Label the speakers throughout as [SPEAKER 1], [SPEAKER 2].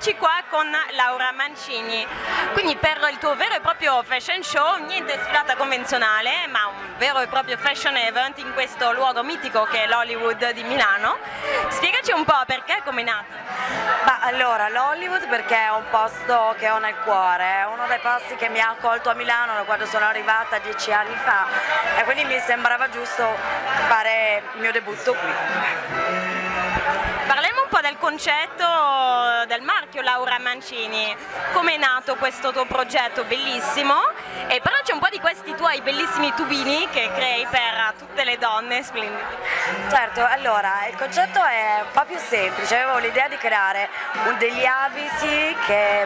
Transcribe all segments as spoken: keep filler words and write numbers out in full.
[SPEAKER 1] eccoci qua con Laura Mancini. Quindi per il tuo vero e proprio fashion show, niente sfilata convenzionale, ma un vero e proprio fashion event in questo luogo mitico che è l'Hollywood di Milano. Spiegaci un po' perché, come è nato.
[SPEAKER 2] Ma allora, l'Hollywood perché è un posto che ho nel cuore, è uno dei posti che mi ha accolto a Milano da quando sono arrivata dieci anni fa e quindi mi sembrava giusto fare il mio debutto qui.
[SPEAKER 1] Parliamo un po' del concetto del marchio Laura Mancini, come è nato questo tuo progetto bellissimo e parlaci un po' di questi tuoi bellissimi tubini che crei per tutte le donne splendide.
[SPEAKER 2] Certo, allora il concetto è un po' più semplice, avevo l'idea di creare un, degli abiti che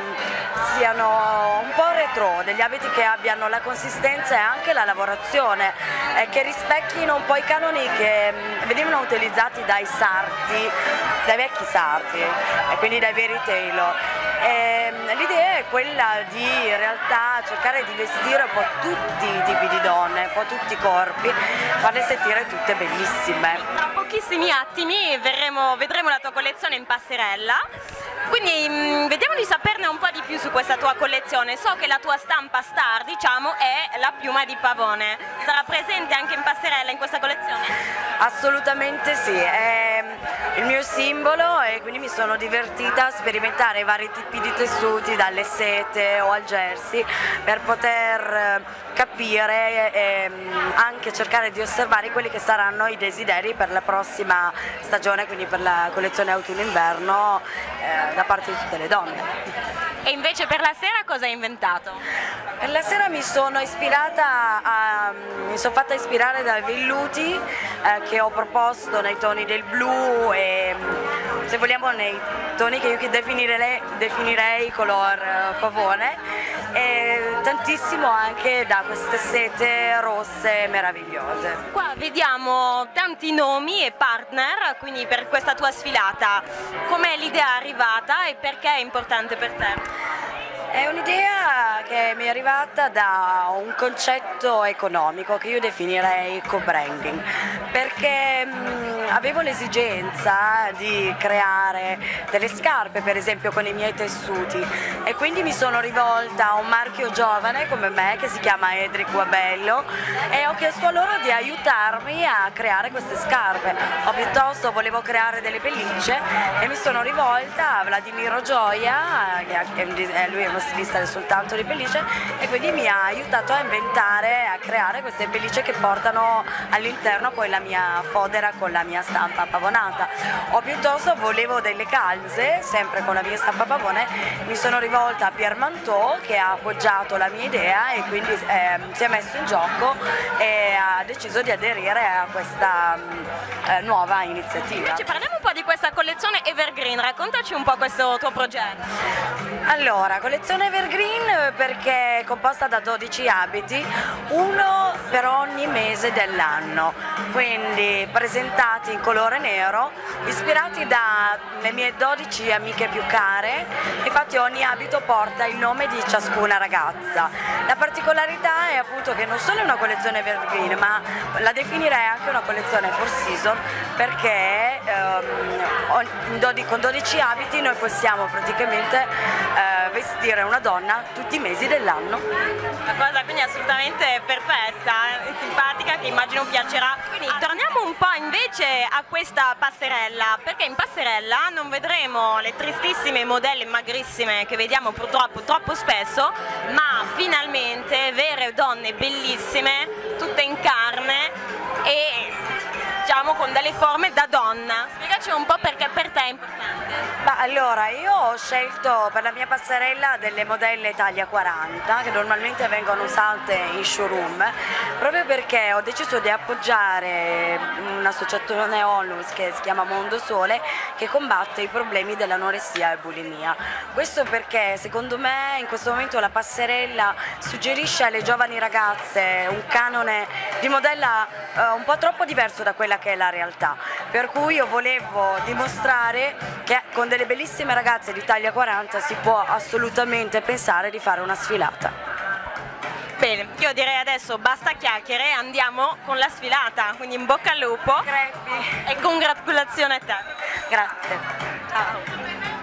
[SPEAKER 2] siano un po' retro, degli abiti che abbiano la consistenza e anche la lavorazione, eh, che rispecchino un po' i canoni che mh, venivano utilizzati dai sarti, dai vecchi sarti e quindi dai veri tailor. L'idea è quella di in realtà cercare di vestire un po' tutti i tipi di donne, un po' tutti i corpi, farle sentire tutte bellissime.
[SPEAKER 1] Tra pochissimi attimi verremo, vedremo la tua collezione in passerella, quindi mh, vediamo di saperne un po' di più su questa tua collezione. So che la tua stampa star, diciamo, è la piuma di pavone. Sarà presente anche in passerella in questa collezione?
[SPEAKER 2] Assolutamente sì, è il mio simbolo e quindi mi sono divertita a sperimentare vari tipi di tessuti, dalle sete o al jersey, per poter capire e anche cercare di osservare quelli che saranno i desideri per la prossima stagione, quindi per la collezione autunno-inverno eh, da parte di tutte le donne.
[SPEAKER 1] E invece per la sera cosa hai inventato?
[SPEAKER 2] Per la sera mi sono ispirata a, mi sono fatta ispirare dai velluti eh, che ho proposto nei toni del blu e se vogliamo nei toni che io definirei, definirei color eh, pavone, e tantissimo anche da queste sete rosse meravigliose.
[SPEAKER 1] Qua vediamo tanti nomi e partner, quindi per questa tua sfilata, com'è l'idea arrivata e perché è importante per te?
[SPEAKER 2] È un'idea che mi è arrivata da un concetto economico che io definirei co-branding, perché mh, avevo l'esigenza di creare delle scarpe, per esempio, con i miei tessuti, e quindi mi sono rivolta a un marchio giovane come me che si chiama Edric Wabello e ho chiesto a loro di aiutarmi a creare queste scarpe. O piuttosto volevo creare delle pellicce e mi sono rivolta a Vladimiro Gioia, che lui è uno stilista soltanto di pellicce, e quindi mi ha aiutato a inventare, a creare queste pellicce che portano all'interno poi la mia fodera con la mia stampa pavonata. O piuttosto volevo delle calze, sempre con la mia stampa pavone, mi sono rivolta a Pierre Manteau che ha appoggiato la mia idea e quindi eh, si è messo in gioco e ha deciso di aderire a questa eh, nuova iniziativa.
[SPEAKER 1] Invece parliamo un po' di questa collezione Evergreen, raccontaci un po' questo tuo progetto.
[SPEAKER 2] Allora, collezione Evergreen perché è composta da dodici abiti, uno per ogni mese dell'anno, quindi presentati in colore nero, ispirati dalle mie dodici amiche più care. Infatti ogni abito porta il nome di ciascuna ragazza. La particolarità è appunto che non solo è una collezione Evergreen, ma la definirei anche una collezione four season, perché ehm, con dodici abiti noi possiamo praticamente eh, vestire una donna tutti i mesi dell'anno.
[SPEAKER 1] La cosa quindi assolutamente perfetta e simpatica, che immagino piacerà. Quindi torniamo un po' invece a questa passerella, perché in passerella non vedremo le tristissime modelle magrissime che vediamo purtroppo troppo spesso, ma finalmente vere donne bellissime, tutte in carne e diciamo con delle forme da donna. Spiegaci un po' perché per te è importante.
[SPEAKER 2] Ma allora, io ho scelto per la mia passerella delle modelle taglia quaranta che normalmente vengono usate in showroom, proprio perché ho deciso di appoggiare un'associazione onlus che si chiama Mondo Sole, che combatte i problemi dell'anoressia e bulimia. Questo perché secondo me in questo momento la passerella suggerisce alle giovani ragazze un canone di modella eh, un po' troppo diverso da quella che è la realtà, per cui io volevo dimostrare che con delle bellissime ragazze di taglia quaranta si può assolutamente pensare di fare una sfilata.
[SPEAKER 1] Bene, io direi adesso basta chiacchiere, andiamo con la sfilata, quindi in bocca al lupo.
[SPEAKER 2] Grazie.
[SPEAKER 1] E congratulazioni a te.
[SPEAKER 2] Grazie. Ciao.